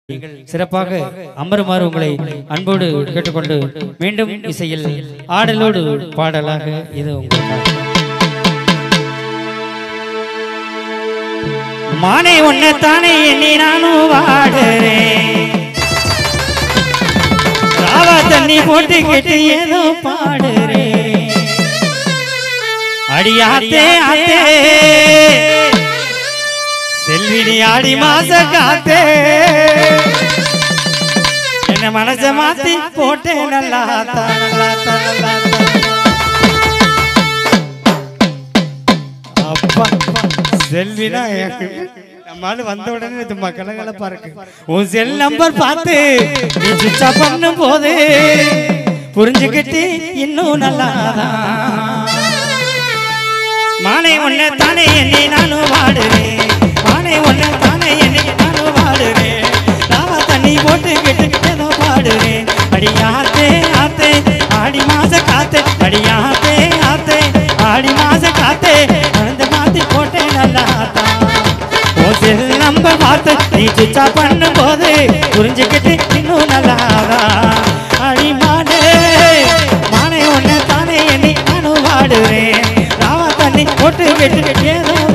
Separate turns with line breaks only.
சிறப்பாக அமருமாறு உங்களை அன்போடு கேட்டுக்கொண்டு மீண்டும் இசையில் ஆடலோடு பாடலாக இது மானே ஒன்ன தானே எண்ணி நானும் வாடுறேன் ராவா தண்ணி போட்டு கேட்டு ஏதோ பாடுறேன் அடியாத்தே ஆத்தே செல்வினி ஆடி மாச காத்தே என்ன மனச மாத்தி போட்டே நல்லா அப்பா செல்வினா நம்மால வந்த உடனே தும்மா கலகலப்பா இருக்கு உன் செல் நம்பர் பார்த்து நீ சுவிட்ச் ஆஃப் பண்ணும் போது புரிஞ்சுக்கிட்டு இன்னும் நல்லாதான் மானே ஒன்ன தானே என்னை நானும் வாடுறேன் மானே ஒன்ன தானே என்னை நானும் வாடுறேன் ராவா தண்ணி போட்டு கேட்டு ஏதோ பாடுறேன் அடியாத்தே ஆத்தே ஆடி மாச காத்தே அடியாத்தே ஆத்தே ஆடி மாச காத்தே அந்த மாத்தி போட்டேன் நல்லா செல் நம்பர் பார்த்து நீ சுவிட்ச் ஆஃப் பண்ணும் போது புரிஞ்சுக்கிட்டு இன்னும் நல்லாதா அடி மானே மானே ஒன்ன தானே என்னை நானும் வாடுறேன் ராவா தண்ணி போட்டு கேட்டு ஏதோ